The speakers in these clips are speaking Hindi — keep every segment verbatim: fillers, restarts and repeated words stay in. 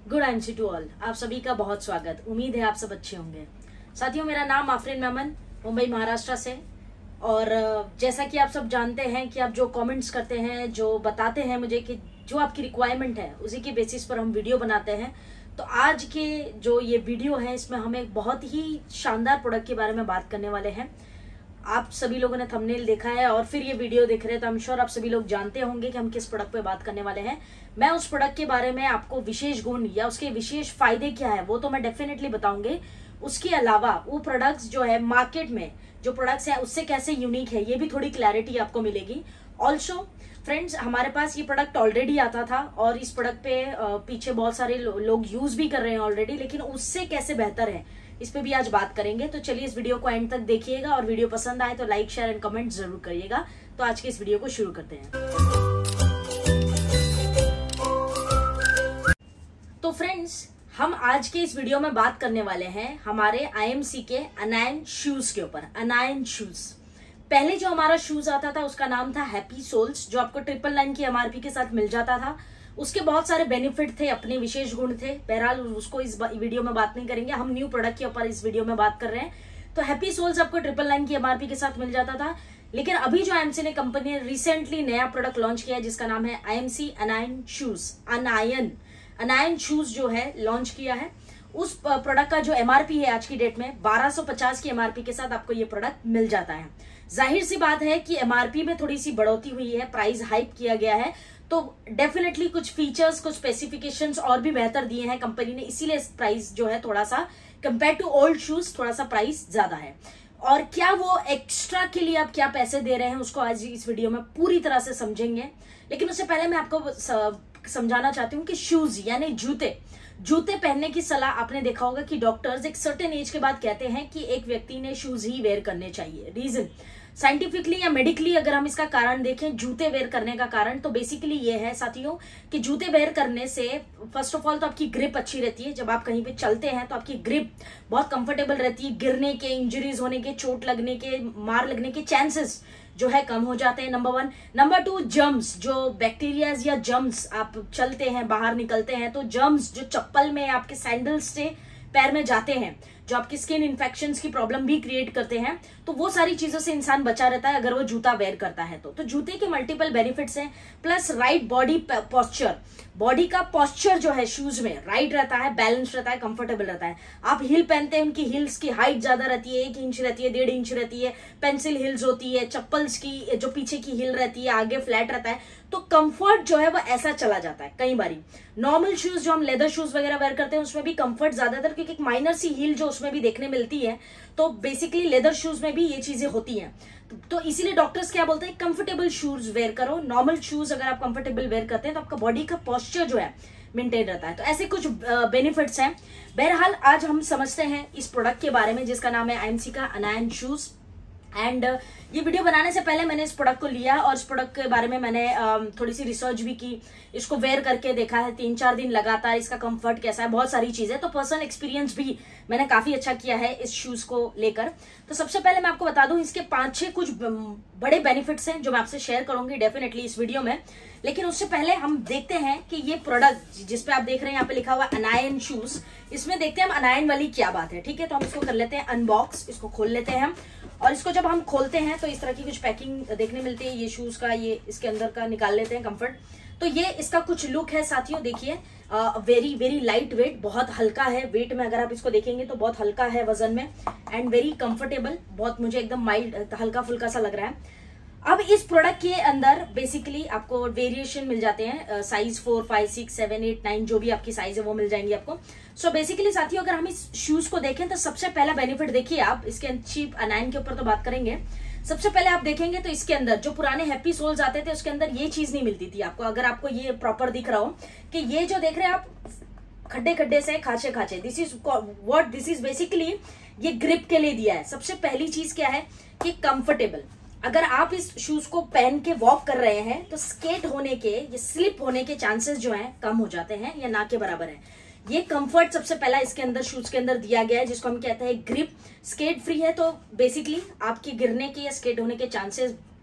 Good MC to all. आप सभी का बहुत स्वागत। उम्मीद है आप सब अच्छे होंगे। साथियों, मेरा नाम आफरीन मेमन, मुंबई महाराष्ट्र से। और जैसा कि आप सब जानते हैं कि आप जो कमेंट्स करते हैं, जो बताते हैं मुझे कि जो आपकी रिक्वायरमेंट है, उसी की बेसिस पर हम वीडियो बनाते हैं। तो आज के जो ये वीडियो है, इसमें हम एक बहुत ही शानदार प्रोडक्ट के बारे में बात करने वाले हैं। आप सभी लोगों ने थंबनेल देखा है और फिर ये वीडियो देख रहे हैं, तो आई एम श्योर आप सभी लोग जानते होंगे कि हम किस प्रोडक्ट पे बात करने वाले हैं। मैं उस प्रोडक्ट के बारे में आपको विशेष गुण या उसके विशेष फायदे क्या है वो तो मैं डेफिनेटली बताऊंगी। उसके अलावा वो प्रोडक्ट्स जो है मार्केट में जो प्रोडक्ट्स है उससे कैसे यूनिक है, ये भी थोड़ी क्लैरिटी आपको मिलेगी। ऑल्सो फ्रेंड्स, हमारे पास ये प्रोडक्ट ऑलरेडी आता था और इस प्रोडक्ट पे पीछे बहुत सारे लोग यूज भी कर रहे हैं ऑलरेडी, लेकिन उससे कैसे बेहतर है इस पे भी आज बात करेंगे। तो चलिए इस वीडियो को एंड तक देखिएगा और वीडियो पसंद आए तो लाइक शेयर एंड कमेंट जरूर करिएगा। तो आज के इस वीडियो को शुरू करते हैं। तो फ्रेंड्स, हम आज के इस वीडियो में बात करने वाले हैं हमारे आईएमसी के अनायन शूज के ऊपर। अनायन शूज, पहले जो हमारा शूज आता था उसका नाम था हैप्पी सोल्स, जो आपको ट्रिपल नाइन की एमआरपी के साथ मिल जाता था। उसके बहुत सारे बेनिफिट थे, अपने विशेष गुण थे। बहरहाल उसको इस वीडियो में बात नहीं करेंगे, हम न्यू प्रोडक्ट के ऊपर इस वीडियो में बात कर रहे हैं। तो हैप्पी सोल्स आपको ट्रिपल नाइन की एमआरपी के साथ मिल जाता था, लेकिन अभी जो आईएमसी ने कंपनी ने रिसेंटली नया प्रोडक्ट लॉन्च किया है जिसका नाम है IMC anion shoes. Anion anion shoes जो है लॉन्च किया है, उस प्रोडक्ट का जो एमआरपी है आज की डेट में बारह सौ पचास की एमआरपी के साथ आपको ये प्रोडक्ट मिल जाता है। जाहिर सी बात है कि एमआरपी में थोड़ी सी बढ़ोतरी हुई है, प्राइस हाइप किया गया है, तो डेफिनेटली कुछ फीचर्स, कुछ स्पेसिफिकेशंस और भी बेहतर दिए हैं कंपनी ने, इसीलिए प्राइस जो है थोड़ा सा कंपेयर टू ओल्ड शूज थोड़ा सा प्राइस ज्यादा है। और क्या वो एक्स्ट्रा के लिए आप क्या पैसे दे रहे हैं उसको आज इस वीडियो में पूरी तरह से समझेंगे। लेकिन उससे पहले मैं आपको समझाना चाहती हूँ कि शूज यानी जूते जूते पहनने की सलाह आपने देखा होगा कि डॉक्टर्स एक सर्टेन एज के बाद कहते हैं कि एक व्यक्ति ने शूज ही वेयर करने चाहिए। रीजन साइंटिफिकली या मेडिकली अगर हम इसका कारण देखें, जूते वेयर करने का कारण, तो बेसिकली ये है साथियों कि जूते वेयर करने से फर्स्ट ऑफ ऑल तो आपकी ग्रिप अच्छी रहती है। जब आप कहीं पे चलते हैं तो आपकी ग्रिप बहुत कंफर्टेबल रहती है, गिरने के, इंजरीज होने के, चोट लगने के, मार लगने के चांसेस जो है कम हो जाते हैं। Number one. Number two, germs, जो बैक्टीरियाज या जर्म्स, आप चलते हैं बाहर निकलते हैं तो जर्म्स जो चप्पल में आपके सैंडल्स से पैर में जाते हैं, जो आपकी स्किन इन्फेक्शंस की प्रॉब्लम भी क्रिएट करते हैं, तो वो सारी चीजों से इंसान बचा रहता है अगर वो जूता वेयर करता है तो तो जूते के मल्टीपल बेनिफिट्स हैं। Plus right body posture, body का पोस्चर जो है शूज में राइट रहता है, बैलेंस रहता है, कंफर्टेबल रहता है। आप हिल पहनते हैं, उनकी हिल्स की हाइट ज्यादा रहती है, एक इंच रहती है, डेढ़ इंच रहती है, पेंसिल हिल्स होती है, चप्पल्स की जो पीछे की हिल रहती है आगे फ्लैट रहता है, तो कंफर्ट जो है वो ऐसा चला जाता है। कई बारी नॉर्मल शूज जो हम लेदर शूज वगैरह वेयर करते हैं उसमें भी कंफर्ट ज्यादातर, क्योंकि एक माइनर सी हील जो उसमें भी देखने मिलती है, तो बेसिकली लेदर शूज में भी ये चीजें होती हैं। तो इसीलिए डॉक्टर्स क्या बोलते हैं, कंफर्टेबल शूज वेयर करो। नॉर्मल शूज अगर आप कंफर्टेबल वेयर करते हैं तो आपका बॉडी का पोस्चर जो है मेंटेन रहता है। तो ऐसे कुछ बेनिफिट्स हैं। बहरहाल आज हम समझते हैं इस प्रोडक्ट के बारे में जिसका नाम है आईएमसी का अनायन शूज। एंड uh, ये वीडियो बनाने से पहले मैंने इस प्रोडक्ट को लिया और इस प्रोडक्ट के बारे में मैंने uh, थोड़ी सी रिसर्च भी की, इसको वेयर करके देखा है तीन चार दिन लगातार, इसका कंफर्ट कैसा है, बहुत सारी चीजें। तो पर्सनल एक्सपीरियंस भी मैंने काफी अच्छा किया है इस शूज को लेकर। तो सबसे पहले मैं आपको बता दूं इसके पांच छह कुछ बड़े बेनिफिट्स हैं जो मैं आपसे शेयर करूंगी डेफिनेटली इस वीडियो में। लेकिन उससे पहले हम देखते हैं कि ये प्रोडक्ट जिसपे आप देख रहे हैं यहाँ पे लिखा हुआ अनायन शूज, इसमें देखते हैं हम अनायन वाली क्या बात है। ठीक है, तो हम इसको कर लेते हैं अनबॉक्स, इसको खोल लेते हैं हम। और इसको जब हम खोलते हैं तो इस तरह की कुछ पैकिंग देखने मिलती है ये शूज का, ये इसके अंदर का निकाल लेते हैं कंफर्ट। तो ये इसका कुछ लुक है साथियों, देखिए वेरी वेरी लाइट वेट, बहुत हल्का है वेट में, अगर आप इसको देखेंगे तो बहुत हल्का है वजन में, एंड वेरी कंफर्टेबल, बहुत मुझे एकदम माइल्ड हल्का फुल्का सा लग रहा है। अब इस प्रोडक्ट के अंदर बेसिकली आपको वेरिएशन मिल जाते हैं, size four five six seven eight nine जो भी आपकी साइज है वो मिल जाएंगी आपको। सो so बेसिकली साथियों अगर हम इस शूज को देखें तो सबसे पहला बेनिफिट देखिए आप, इसके चीप अनायन के ऊपर तो बात करेंगे। सबसे पहले आप देखेंगे तो इसके अंदर जो पुराने हैप्पी सोल्स आते थे उसके अंदर ये चीज नहीं मिलती थी आपको। अगर आपको ये प्रॉपर दिख रहा हो कि ये जो देख रहे हैं आप खड्डे खड्डे से खाचे खाचे, this is what this is basically, ये ग्रिप के लिए दिया है। सबसे पहली चीज क्या है कि कंफर्टेबल, अगर आप इस शूज को पहन के वॉक कर रहे हैं तो स्केट होने के, ये स्लिप होने के चांसेस जो हैं कम हो जाते हैं या ना के बराबर है। ये कंफर्ट सबसे पहला इसके अंदर शूज के अंदर दिया गया है जिसको हम कहते हैं ग्रिप। स्केट फ्री है तो बेसिकली आपके गिरने के या स्केट होने के चांसेस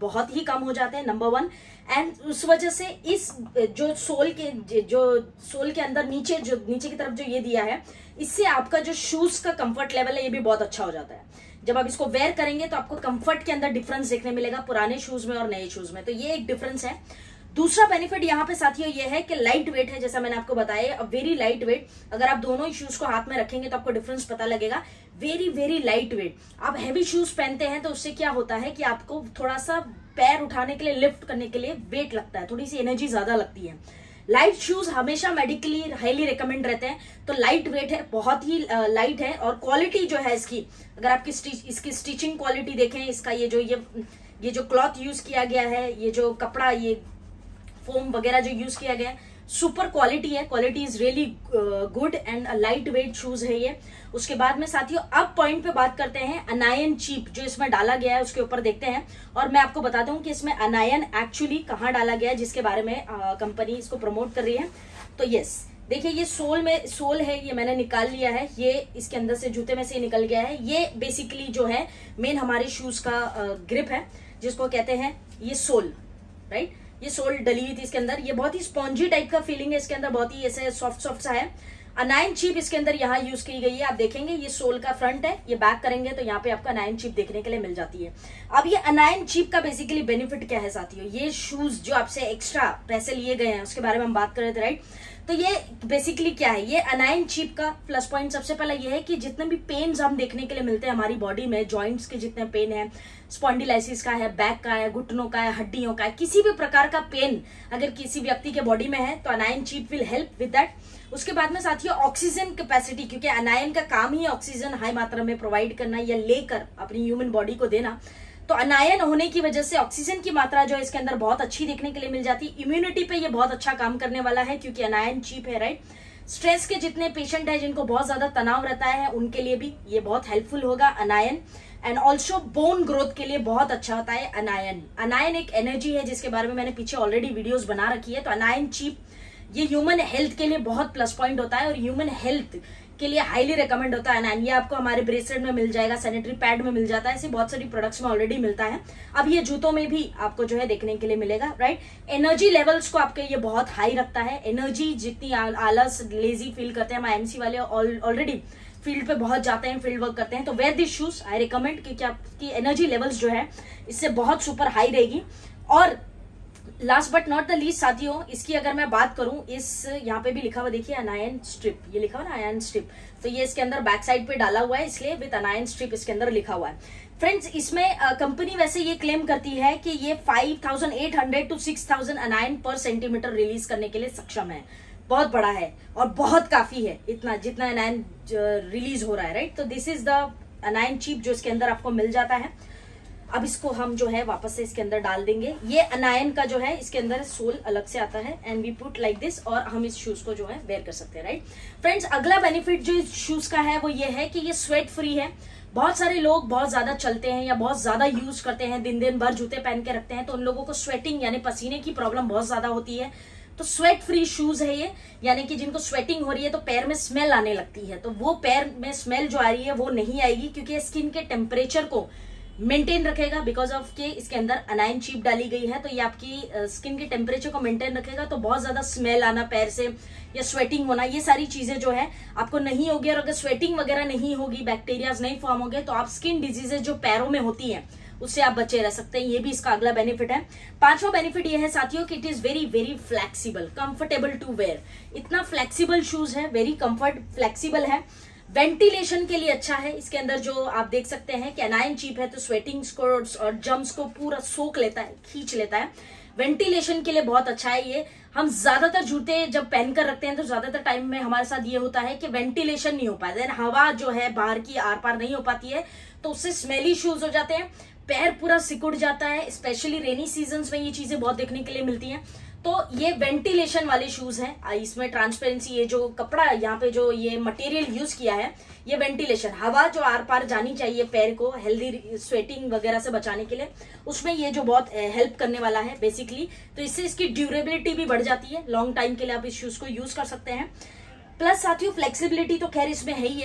बहुत ही कम हो जाते हैं, नंबर वन। एंड उस वजह से इस जो सोल के जो सोल के अंदर नीचे जो नीचे की तरफ जो ये दिया है, इससे आपका जो शूज का कंफर्ट लेवल है ये भी बहुत अच्छा हो जाता है। जब आप इसको वेयर करेंगे तो आपको कंफर्ट के अंदर डिफरेंस देखने मिलेगा पुराने शूज में और नए शूज में, तो ये एक डिफरेंस है। दूसरा बेनिफिट यहाँ पे साथियों ये है कि लाइट वेट है, जैसा मैंने आपको बताया, वेरी लाइट वेट। अगर आप दोनों ही शूज को हाथ में रखेंगे तो आपको डिफरेंस पता लगेगा, वेरी वेरी लाइट वेट। आप हैवी शूज पहनते हैं तो उससे क्या होता है कि आपको थोड़ा सा पैर उठाने के लिए, लिफ्ट करने के लिए वेट लगता है, थोड़ी सी एनर्जी ज्यादा लगती है। लाइट शूज हमेशा मेडिकली हाईली रिकमेंड रहते हैं, तो लाइट वेट है, बहुत ही लाइट है। और क्वालिटी जो है इसकी, अगर आपकी स्टिच, इसकी स्टिचिंग क्वालिटी देखें, इसका ये जो ये ये जो क्लॉथ यूज किया गया है, ये जो कपड़ा, ये फोम वगैरह जो यूज किया गया है, सुपर क्वालिटी है, quality is really good and light weight shoes है ये। उसके बाद में साथियों अब पॉइंट पे बात करते हैं अनायन चीप जो इसमें डाला गया है उसके ऊपर देखते हैं, और मैं आपको बताता हूँ कि इसमें अनायन एक्चुअली कहाँ डाला गया है, जिसके बारे में कंपनी uh, इसको प्रमोट कर रही है। तो यस देखिए, ये सोल में सोल है, ये मैंने निकाल लिया है, ये इसके अंदर से जूते में से निकल गया है। ये बेसिकली जो है मेन हमारे शूज का ग्रिप uh, है, जिसको कहते हैं ये सोल, राइट। ये सोल डली हुई थी इसके अंदर, ये बहुत ही स्पॉन्जी टाइप का फीलिंग है इसके अंदर, बहुत ही ऐसे सॉफ्ट सॉफ्ट सा है। अनायन चिप इसके अंदर यहाँ यूज की गई है, आप देखेंगे ये सोल का फ्रंट है, ये बैक करेंगे तो यहाँ पे आपका अनायन चिप देखने के लिए मिल जाती है। अब ये अनायन चिप का बेसिकली बेनिफिट क्या है साथियों, ये शूज जो आपसे एक्स्ट्रा पैसे लिए गए हैं उसके बारे में हम बात कर रहे थे, राइट। तो ये बेसिकली क्या है, ये अनायन चिप का प्लस पॉइंट सबसे पहला ये है कि जितने भी पेन्स हम देखने के लिए मिलते हैं हमारी बॉडी में, जॉइंट्स के जितने पेन है, स्पॉन्डिलाइसिस का है, बैक का है, घुटनों का है, हड्डियों का है, किसी भी प्रकार का पेन अगर किसी व्यक्ति के बॉडी में है तो anion chip will help with that. उसके बाद में साथियों ऑक्सीजन कैपेसिटी, क्योंकि अनायन का काम ही ऑक्सीजन हाई मात्रा में प्रोवाइड करना या लेकर अपनी ह्यूमन बॉडी को देना, तो अनायन होने की वजह से ऑक्सीजन की मात्रा जो है इसके अंदर बहुत अच्छी देखने के लिए मिल जाती है। इम्यूनिटी पे ये बहुत अच्छा काम करने वाला है क्योंकि अनायन चीप है, राइट। स्ट्रेस के जितने पेशेंट है जिनको बहुत ज्यादा तनाव रहता है उनके लिए भी ये बहुत हेल्पफुल होगा anion. And also bone growth के लिए बहुत अच्छा होता है अनायन। अनायन एक एनर्जी है जिसके बारे में मैंने पीछे ऑलरेडी वीडियोस बना रखी है। तो अनायन चीप ये ह्यूमन हेल्थ के लिए बहुत प्लस पॉइंट होता है और ह्यूमन हेल्थ के लिए हाईली रिकमेंड होता है अनायन। ये आपको हमारे ब्रेसलेट में मिल जाएगा, सैनिटरी पैड में मिल जाता है, ऐसे बहुत सारी प्रोडक्ट्स में ऑलरेडी मिलता है। अब ये जूतों में भी आपको जो है देखने के लिए मिलेगा, राइट। एनर्जी लेवल्स को आपके ये बहुत हाई रखता है। एनर्जी जितनी आलस लेजी फील करते हैं हमारे एमसी वाले, ऑलरेडी फील्ड पे बहुत जाते हैं, फील्ड वर्क करते हैं, तो wear this shoes I recommend, क्योंकि आपकी एनर्जी लेवल्स जो है इससे बहुत सुपर हाई रहेगी। और last but not the least साथियों, इसकी अगर मैं बात करूं, इस यहाँ पे भी लिखा हुआ देखिए अनायन स्ट्रिप, ये लिखा हुआ ना अनायन स्ट्रिप, तो ये इसके अंदर बैक साइड पे डाला हुआ है इसलिए विद अनायन स्ट्रिप इसके अंदर लिखा हुआ है। फ्रेंड्स इसमें कंपनी uh, वैसे ये क्लेम करती है कि ये five thousand eight hundred two six thousand anion पर सेंटीमीटर रिलीज करने के लिए सक्षम है। बहुत बड़ा है और बहुत काफी है, इतना जितना अनायन रिलीज हो रहा है, राइट। तो this is the anion chip जो इसके अंदर आपको मिल जाता है। अब इसको हम जो है वापस से इसके अंदर डाल देंगे। ये अनायन का जो है इसके अंदर सोल अलग से आता है and we put like this, और हम इस शूज को जो है वेयर कर सकते हैं, राइट। फ्रेंड्स अगला बेनिफिट जो इस शूज का है वो ये है कि ये स्वेट फ्री है। बहुत सारे लोग बहुत ज्यादा चलते हैं या बहुत ज्यादा यूज करते हैं, दिन दिन भर जूते पहन के रखते हैं, तो उन लोगों को स्वेटिंग यानी पसीने की प्रॉब्लम बहुत ज्यादा होती है। तो स्वेट फ्री शूज है ये, यानी कि जिनको स्वेटिंग हो रही है तो पैर में स्मेल आने लगती है, तो वो पैर में स्मेल जो आ रही है वो नहीं आएगी, क्योंकि स्किन के टेम्परेचर को मेंटेन रखेगा। बिकॉज ऑफ के इसके अंदर अनायन चिप डाली गई है, तो ये आपकी स्किन के टेम्परेचर को मेंटेन रखेगा, तो बहुत ज्यादा स्मेल आना पैर से या स्वेटिंग होना, ये सारी चीजें जो है आपको नहीं होगी। और अगर स्वेटिंग वगैरह नहीं होगी, बैक्टीरियाज नहीं फॉर्म होंगे, तो आप स्किन डिजीजेज जो पैरों में होती है उससे आप बचे रह सकते हैं। ये भी इसका अगला बेनिफिट है। पांचवा बेनिफिट ये है साथियों कि it is very very flexible, comfortable to wear. इतना फ्लेक्सिबल शूज है, वेरी कंफर्ट फ्लेक्सिबल है। वेंटिलेशन के लिए अच्छा है। इसके अंदर जो आप देख सकते हैं कि अनायन चिप है तो स्वेटिंग्स को और जम्स को पूरा सोख लेता है, खींच लेता है। वेंटिलेशन के लिए बहुत अच्छा है ये। हम ज्यादातर जूते जब पहनकर रखते हैं तो ज्यादातर टाइम में हमारे साथ ये होता है कि वेंटिलेशन नहीं हो पाता है, हवा जो है बाहर की आर पार नहीं हो पाती है, तो उससे स्मेली शूज हो जाते हैं, पैर पूरा सिकुड़ जाता है। स्पेशली रेनी सीजन्स में ये चीजें बहुत देखने के लिए मिलती हैं। तो ये वेंटिलेशन वाले शूज हैं। इसमें ट्रांसपेरेंसी, ये जो कपड़ा यहाँ पे जो ये मटेरियल यूज किया है, ये वेंटिलेशन, हवा जो आर पार जानी चाहिए पैर को हेल्दी स्वेटिंग वगैरह से बचाने के लिए, उसमें ये जो बहुत हेल्प करने वाला है बेसिकली। तो इससे इसकी ड्यूरेबिलिटी भी बढ़ जाती है, लॉन्ग टाइम के लिए आप इस शूज को यूज कर सकते हैं। प्लस साथियों फ्लेक्सिबिलिटी तो खैर इसमें है ही है।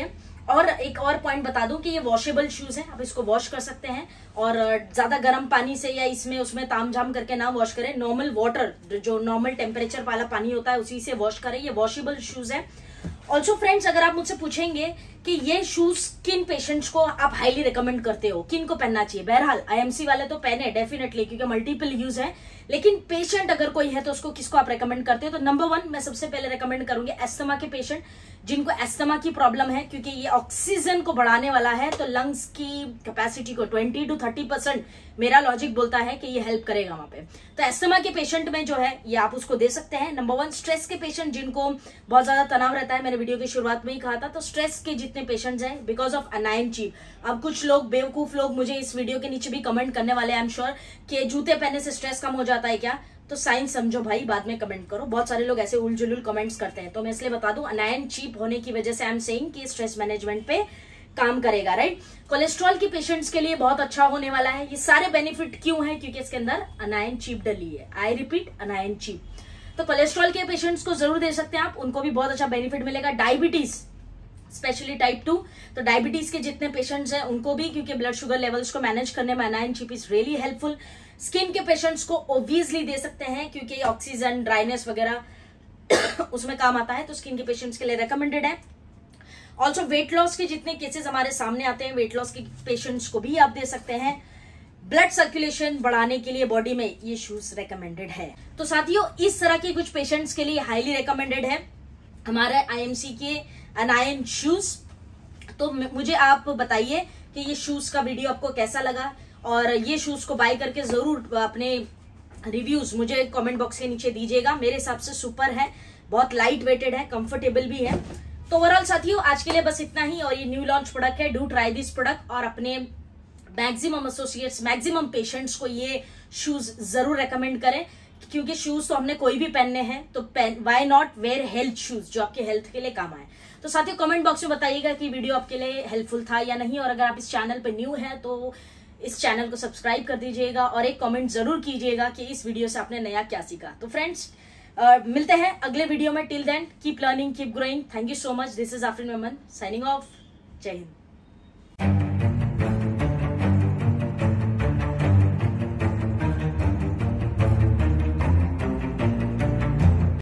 और एक और पॉइंट बता दूं कि ये वॉशेबल शूज हैं, आप इसको वॉश कर सकते हैं और ज्यादा गर्म पानी से या इसमें उसमें तामझाम करके ना वॉश करें, नॉर्मल वाटर जो नॉर्मल टेम्परेचर वाला पानी होता है उसी से वॉश करें। ये वॉशेबल शूज है। ऑल्सो फ्रेंड्स, अगर आप मुझसे पूछेंगे कि ये शूज किन पेशेंट्स को आप हाईली रिकमेंड करते हो, किन को पहनना चाहिए, बहरहाल आईएमसी वाले तो पहने डेफिनेटली क्योंकि मल्टीपल यूज है, लेकिन पेशेंट अगर कोई है तो उसको किसको आप रेकमेंड करते हो? तो नंबर वन मैं सबसे पहले रेकमेंड करूंगी एस्थमा के पेशेंट, जिनको एस्थमा की प्रॉब्लम है, क्योंकि ये ऑक्सीजन को बढ़ाने वाला है तो लंग्स की कैपेसिटी को ट्वेंटी टू थर्टी परसेंट मेरा लॉजिक बोलता है कि ये हेल्प करेगा वहां पे। तो एस्थमा के पेशेंट में जो है ये आप उसको दे सकते हैं। नंबर वन, स्ट्रेस के पेशेंट जिनको बहुत ज्यादा तनाव रहता है, मैंने वीडियो की शुरुआत में ही कहा था, तो स्ट्रेस के जितने पेशेंट्स हैं बिकॉज ऑफ अनायन चीप। अब कुछ लोग बेवकूफ लोग मुझे इस वीडियो के नीचे भी कमेंट करने वाले हैं, आई एम श्योर, कि जूते पहनने से स्ट्रेस कम हो जाता है क्या? तो साइंस समझो भाई, बाद में कमेंट करो। बहुत सारे लोग ऐसे उलझुल कमेंट्स करते हैं, तो मैं इसलिए बता दूं अनायन चीप होने की वजह से आई एम सेइंग कि स्ट्रेस मैनेजमेंट पे काम करेगा, राइट। कोलेस्ट्रॉल के पेशेंट्स के लिए बहुत अच्छा होने वाला है। ये सारे बेनिफिट क्यों है? क्योंकि इसके अंदर अनायन चीप डली है। I repeat, anion chip. तो कोलेस्ट्रॉल के पेशेंट्स को जरूर दे सकते हैं आप, उनको भी बहुत अच्छा बेनिफिट मिलेगा। डायबिटीज स्पेशली टाइप टू, तो डायबिटीज के जितने पेशेंट्स हैं उनको भी, क्योंकि ब्लड शुगर लेवल्स को मैनेज करने में anion chip is really helpful. Skin के पेशेंट्स को ओब्वियसली दे सकते हैं क्योंकि ऑक्सीजन, ड्राइनेस वगैरह उसमें काम आता है, तो स्किन के पेशेंट्स के लिए रेकमेंडेड है। ऑल्सो वेट लॉस के जितने केसेस हमारे सामने आते हैं, वेट लॉस के पेशेंट्स को भी आप दे सकते हैं। ब्लड सर्कुलेशन बढ़ाने के लिए बॉडी में ये शूज रेकमेंडेड है। तो साथियों, इस तरह के कुछ पेशेंट्स के लिए हाईली रेकमेंडेड है हमारे आईएमसी के अनायन शूज। तो मुझे आप बताइए कि ये शूज का वीडियो आपको कैसा लगा, और ये शूज को बाय करके जरूर अपने रिव्यूज मुझे कमेंट बॉक्स के नीचे दीजिएगा। मेरे हिसाब से सुपर है, बहुत लाइट वेटेड है, कंफर्टेबल भी है। तो ओवरऑल साथियों, आज के लिए बस इतना ही, और ये न्यू लॉन्च प्रोडक्ट है, डू ट्राई दिस प्रोडक्ट, और अपने मैक्सिमम एसोसिएट्स, मैक्सिमम पेशेंट्स को ये शूज जरूर रेकमेंड करें, क्योंकि शूज तो हमने कोई भी पहनने हैं, तो why not wear health shoes जो आपके हेल्थ के लिए काम आए। तो साथियों, कमेंट बॉक्स में बताइएगा कि वीडियो आपके लिए हेल्पफुल था या नहीं, और अगर आप इस चैनल पे न्यू हैं तो इस चैनल को सब्सक्राइब कर दीजिएगा, और एक कमेंट जरूर कीजिएगा कि इस वीडियो से आपने नया क्या सीखा। तो फ्रेंड्स, uh, मिलते हैं अगले वीडियो में। Till then keep learning, keep growing. Thank you so much. This is Afreen Memon signing off. जय हिंद।